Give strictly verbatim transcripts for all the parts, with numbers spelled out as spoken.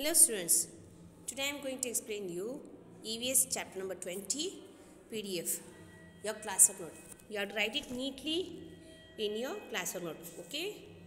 Hello students, today I am going to explain you E V S chapter number twenty P D F, your classwork note. You have to write it neatly in your classwork note, okay?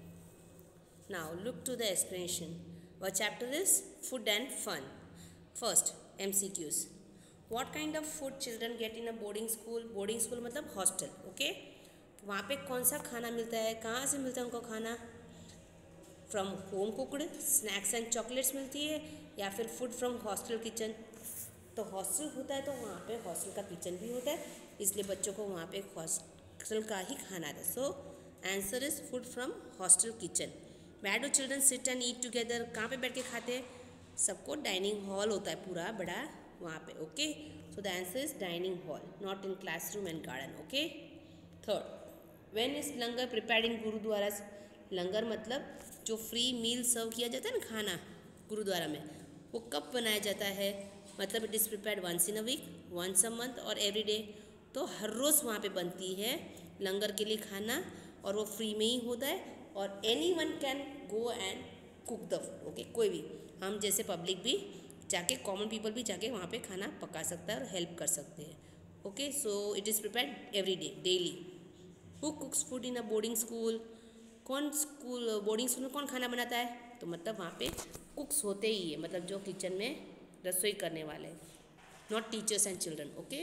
Now look to the explanation. Our chapter is food and fun. First, M C Qs. What kind of food children get in a boarding school? Boarding school मतलब hostel, okay? वहाँ पे कौन सा खाना मिलता है, कहाँ से मिलता है उनको खाना? From home cooked snacks and chocolates मिलती है या फिर फूड फ्रॉम हॉस्टल किचन। तो हॉस्टल होता है तो वहाँ पे हॉस्टल का किचन भी होता है, इसलिए बच्चों को वहाँ पे हॉस्टल का ही खाना आता है। So answer is food from hostel kitchen. Where do children sit and eat together? कहाँ पे बैठ के खाते हैं? सबको डाइनिंग हॉल होता है पूरा बड़ा वहाँ पे, okay? So the answer is dining hall, not in classroom and garden, okay? Third, when is langar prepared in gurdwara? Langar मतलब जो फ्री मील सर्व किया जाता है ना खाना गुरुद्वारा में, वो कब बनाया जाता है? मतलब it is prepared once in a week, once a month और एवरी डे। तो हर रोज़ वहाँ पे बनती है लंगर के लिए खाना और वो फ्री में ही होता है और anyone can go and cook the food, okay? कोई भी, हम जैसे पब्लिक भी जाके, कॉमन पीपल भी जाके वहाँ पे खाना पका सकता है और हेल्प कर सकते हैं, okay? So it is prepared every day, daily. Who cooks food in a boarding school? कौन स्कूल बोर्डिंग स्कूल में कौन खाना बनाता है? तो मतलब वहाँ पे कुक्स होते ही है, मतलब जो किचन में रसोई करने वाले, not teachers and children, okay?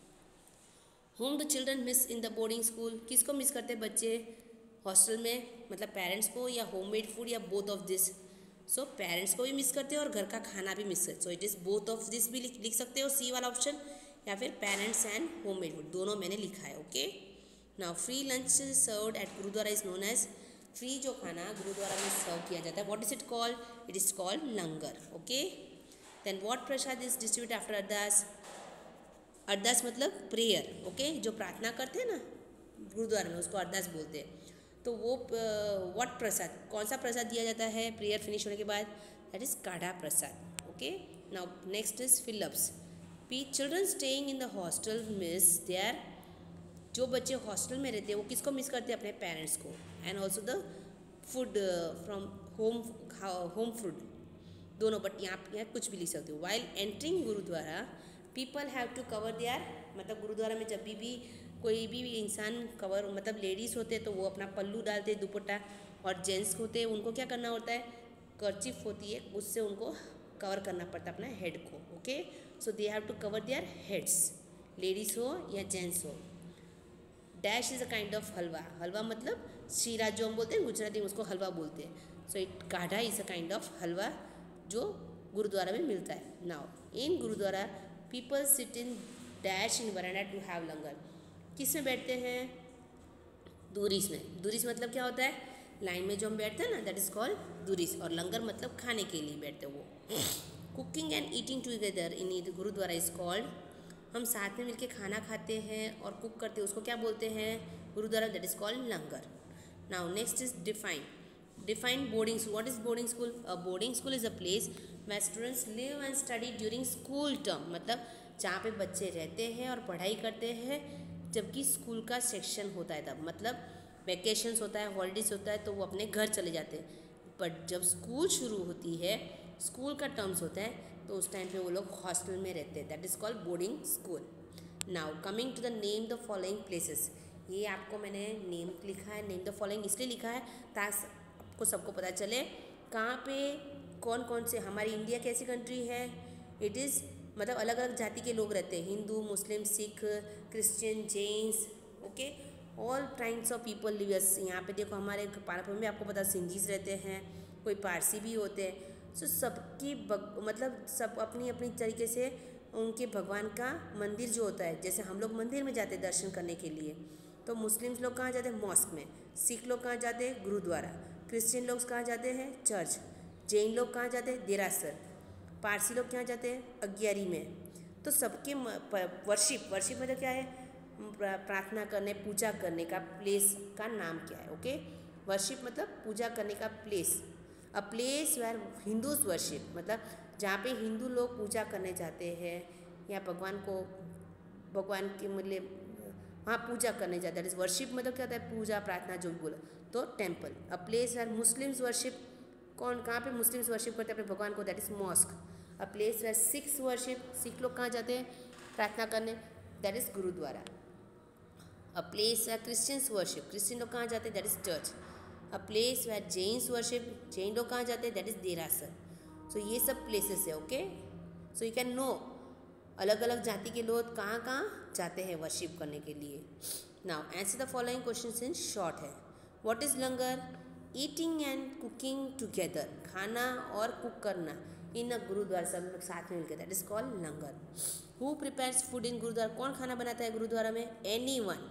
Whom the children miss in the boarding school? किसको मिस करते हैं बच्चे हॉस्टल में? मतलब पेरेंट्स को या होममेड फूड या both of this? So parents को भी मिस करते हैं और घर का खाना भी मिस करते, so it is both of this भी लिख, लिख सकते हो सी वाला ऑप्शन, या फिर पेरेंट्स एंड होममेड फूड, दोनों मैंने लिखा है, okay? Now free lunch served at gurdwara is known as, free जो खाना गुरुद्वारा में सर्व किया जाता है, what is it called? It is called langar, okay? Then what prasad is distribute after Ardas? Ardas मतलब प्रेयर, ओके? जो प्रार्थना करते हैं ना गुरुद्वारा में, उसको अरदास बोलते हैं। तो वो व्हाट प्रसाद, कौन सा प्रसाद दिया जाता है प्रेयर फिनिश होने के बाद? That is karah prasad, okay? Now next is fill ups. पी children staying in the hostel miss their, जो बच्चे हॉस्टल में रहते हैं वो किसको मिस करते हैं? अपने पेरेंट्स को। And also the food from home, home food, दोनों, बट यहाँ यहाँ कुछ भी लिख सकते हो। While entering gurdwara people have to cover their, मतलब गुरुद्वारा में जब भी भी कोई भी इंसान कवर, मतलब लेडीज़ होते हैं तो वो अपना पल्लू डालते हैं, दुपट्टा, और जेंट्स होते हैं उनको क्या करना होता है? कर्चिफ होती है, उससे उनको कवर करना पड़ता है अपना हेड को, okay? So they have to cover their heads, ladies हो या जेंट्स हो। Dash is a kind of halwa, halwa मतलब शीरा जो हम बोलते हैं गुजराती में, उसको हलवा बोलते हैं। So it karah is a kind of halwa जो गुरुद्वारा में मिलता है। Now in gurdwara people sit in dash in veranda to have langar, किस में बैठते हैं? दूरीस में। दूरीस मतलब क्या होता है? लाइन में जो हम बैठते हैं ना, दैट इज़ कॉल्ड दूरीस, और लंगर मतलब खाने के लिए बैठते हैं वो। Cooking and eating together in gurdwara is called, हम साथ में मिलके खाना खाते हैं और कुक करते हैं, उसको क्या बोलते हैं gurdwara? That is called langar. Now next is define, define boarding school. What is boarding school? A boarding school is a place where students live and study during school term, मतलब जहाँ पे बच्चे रहते हैं और पढ़ाई करते हैं जबकि स्कूल का सेक्शन होता है तब, मतलब वेकेशंस होता है, हॉलीडेज होता है तो वो अपने घर चले जाते हैं। बट जब स्कूल शुरू होती है, स्कूल का टर्म्स होता है, तो उस टाइम पे वो लोग हॉस्टल में रहते हैं, that is called boarding school. Now coming to the name the following places, ये आपको मैंने नेम लिखा है, नेम द फॉलोइंग इसलिए लिखा है ताकि आपको सबको पता चले कहाँ पे कौन कौन से, हमारी इंडिया कैसी कंट्री है, इट इज़ मतलब अलग अलग जाति के लोग रहते हैं, Hindu, Muslim, Sikh, Christian, Jains, okay? All types of people live. यहाँ पे देखो हमारे पालकपुर में आपको पता सिंधीज रहते हैं, कोई पारसी भी होते हैं। सो so, सबकी मतलब सब अपनी अपनी तरीके से उनके भगवान का मंदिर जो होता है, जैसे हम लोग मंदिर में जाते हैं दर्शन करने के लिए, तो मुस्लिम्स लोग कहाँ जाते हैं? मॉस्क में। सिख लोग कहाँ जाते हैं? गुरुद्वारा। क्रिश्चियन लोग कहाँ जाते हैं? चर्च। जैन लोग कहाँ जाते हैं? देरासर। पारसी लोग कहाँ जाते हैं? अग्यारी में। तो सबके वर्शिप, वर्शिप मतलब क्या है? प्रार्थना करने, पूजा करने का प्लेस का नाम क्या है, ओके? वर्शिप मतलब पूजा करने का place, a place where Hindus worship, मतलब जहाँ पे हिंदू लोग पूजा करने जाते हैं या भगवान को, भगवान के मतलब वहाँ पूजा करने जाते हैं। वर्शिप मतलब क्या होता है? पूजा, प्रार्थना, जो भी बोला, तो temple. A place where Muslims worship कौन कहाँ पे मुस्लिम्स वर्शिप करते हैं अपने भगवान को, that is mosque. A place where Sikhs worship, Sikh लोग कहाँ जाते हैं प्रार्थना करने, that is gurdwara. A place where Christians worship, Christian लोग कहाँ जाते हैं, that is church. A place where Jains worship, Jain लोग कहाँ जाते हैं, दैट इज़ देरासर। सो ये सब प्लेसेस है, okay. So you can know अलग अलग जाति के लोग कहाँ कहाँ जाते हैं वर्शिप करने के लिए। Now answer the following questions in short है। What is langar? Eating and cooking together, खाना और कुक करना इन अ गुरुद्वारा, सब लोग साथ में मिलकर, that is called langar. Who prepares food in gurdwara, कौन खाना बनाता है गुरुद्वारा में? एनी वन,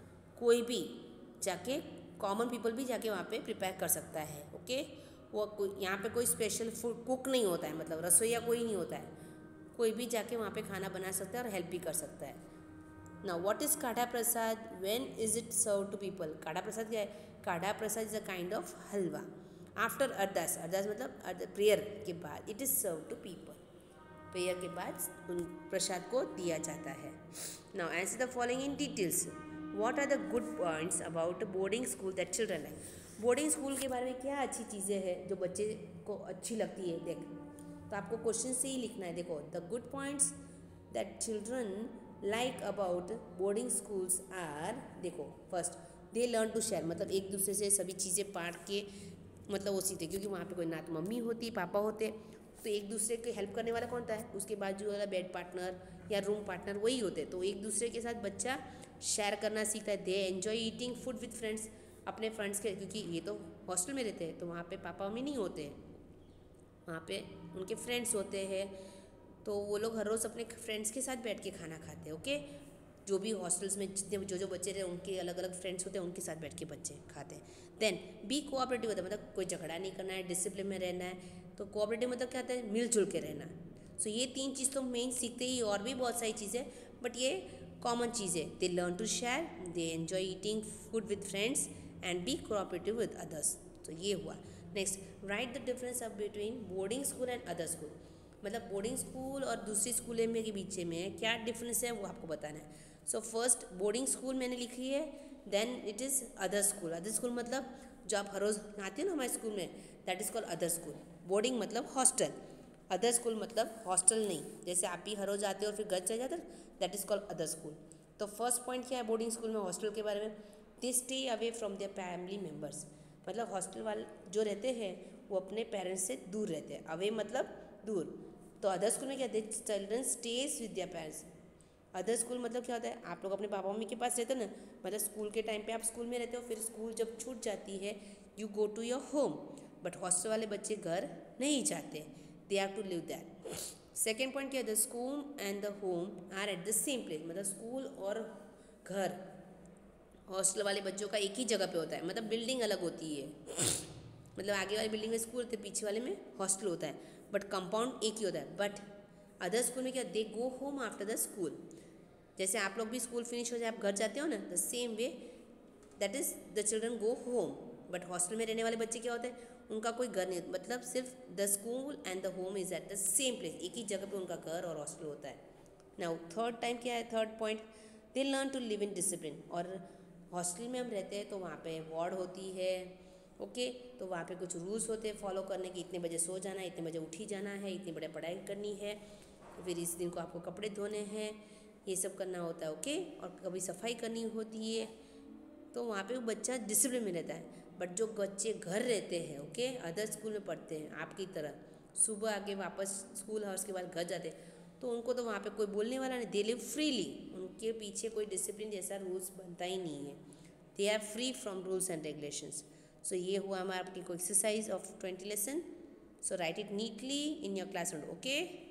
कोई भी जाके, कॉमन पीपल भी जाके वहाँ पे प्रिपेयर कर सकता है, ओके। वो कोई यहाँ पे कोई स्पेशल फूड कुक नहीं होता है, मतलब रसोईया कोई नहीं होता है, कोई भी जाके वहाँ पे खाना बना सकता है और हेल्प भी कर सकता है। Now what is karah prasad? When is it serve to people? Karah prasad क्या है? Karah prasad is a kind of halwa. After Ardas, Ardas मतलब प्रेयर के बाद, it is serve to people, prayer के बाद उन प्रसाद को दिया जाता है। Now answer the following in details. What are the good points about boarding school that children like? Boarding school के बारे में क्या अच्छी चीज़ें हैं जो बच्चे को अच्छी लगती है? देख, तो आपको क्वेश्चन से ही लिखना है। देखो, the good points that children like about boarding schools are, देखो first they learn to share, मतलब एक दूसरे से सभी चीज़ें बांट के मतलब वो सीखते, क्योंकि वहाँ पे कोई ना तो मम्मी होती पापा होते, तो एक दूसरे को हेल्प करने वाला कौन था है? उसके बाजू वाला बेड पार्टनर या रूम पार्टनर वही होते, तो एक दूसरे के साथ बच्चा शेयर करना सीखता है। They enjoy eating food with friends, अपने फ्रेंड्स के, क्योंकि ये तो हॉस्टल में रहते हैं तो वहाँ पे पापा मम्मी नहीं होते हैं, वहाँ पे उनके फ्रेंड्स होते हैं, तो वो लोग हर रोज़ अपने फ्रेंड्स के साथ बैठ के खाना खाते हैं, ओके। जो भी हॉस्टल्स में जितने जो जो बच्चे रहे उनके अलग अलग फ्रेंड्स होते हैं, उनके साथ बैठ के बच्चे खाते हैं। देन बी कोऑपरेटिव होता है, मतलब कोई झगड़ा नहीं करना है, डिसिप्लिन में रहना है। तो कोऑपरेटिव मतलब क्या होता है? मिलजुल के रहना। सो so, ये तीन चीज़ तो मेन सीखते ही, और भी बहुत सारी चीज़ें, बट ये कॉमन चीज़ है। They learn to share, they enjoy eating food with friends and be cooperative with others. तो ये हुआ। Next, write the difference of between boarding school and other school, मतलब बोर्डिंग स्कूल और दूसरी स्कूल में के बीच में क्या डिफरेंस है वो आपको बताना है। सो फर्स्ट बोर्डिंग स्कूल मैंने लिखी है, then it is other school. Other school मतलब जो आप हर रोज़ आते हो ना हमारे स्कूल में, that is called other school. Boarding मतलब हॉस्टल, अदर स्कूल मतलब हॉस्टल नहीं, जैसे आप भी हर रोज़ आते हो और फिर घर चले जाते हो, that is called other school. तो फर्स्ट पॉइंट क्या है बोर्डिंग स्कूल में, हॉस्टल के बारे में? They stay away from their family members, मतलब हॉस्टल वाले जो रहते हैं वो अपने पेरेंट्स से दूर रहते हैं। अवे मतलब दूर। तो अदर स्कूल में क्या है? Children stays with their parents. Other school मतलब क्या होता है? आप लोग अपने पापा मम्मी के पास रहते हो ना, मतलब स्कूल के टाइम पे आप स्कूल में रहते हो, फिर स्कूल जब छूट जाती है you go to your home. But hostel वाले बच्चे घर नहीं जाते, they have to live that. Second point क्या है? The school and the home are at the same place, मतलब स्कूल और घर हॉस्टल वाले बच्चों का एक ही जगह पे होता है, मतलब बिल्डिंग अलग होती है, मतलब आगे वाली बिल्डिंग में स्कूल होते, पीछे वाले में हॉस्टल होता है, बट कंपाउंड एक ही होता है। बट अदर स्कूल में क्या? They go home after the school, जैसे आप लोग भी स्कूल फिनिश हो जाए आप घर जाते हो ना, the same way that is the children go home. But hostel में रहने वाले बच्चे क्या होते हैं? उनका कोई घर नहीं, मतलब सिर्फ the school and the home is at the same place, एक ही जगह पे उनका घर और हॉस्टल होता है। नाउ थर्ड टाइम क्या है? Third point, they learn to live in discipline. और हॉस्टल में हम रहते हैं तो वहाँ पे वार्ड होती है, ओके okay, तो वहाँ पे कुछ रूल्स होते हैं फॉलो करने की, इतने बजे सो जाना है, इतने बजे उठी जाना है, इतनी बड़े पढ़ाई करनी है, फिर इस दिन को आपको कपड़े धोने हैं, ये सब करना होता है, ओके okay? और कभी सफाई करनी होती है, तो वहाँ पे वो बच्चा डिसिप्लिन में रहता है। बट जो बच्चे घर रहते हैं, ओके okay? अदर स्कूल में पढ़ते हैं आपकी तरह, सुबह आके वापस स्कूल हावर्स के बाद घर जाते हैं, तो उनको तो वहाँ पे कोई बोलने वाला नहीं, दे लिव फ्रीली, उनके पीछे कोई डिसिप्लिन जैसा रूल्स बनता ही नहीं है, they are free from rules and regulations. So ये हुआ हमारा आपकी को exercise of twenty lesson. So write it neatly in your class note, okay.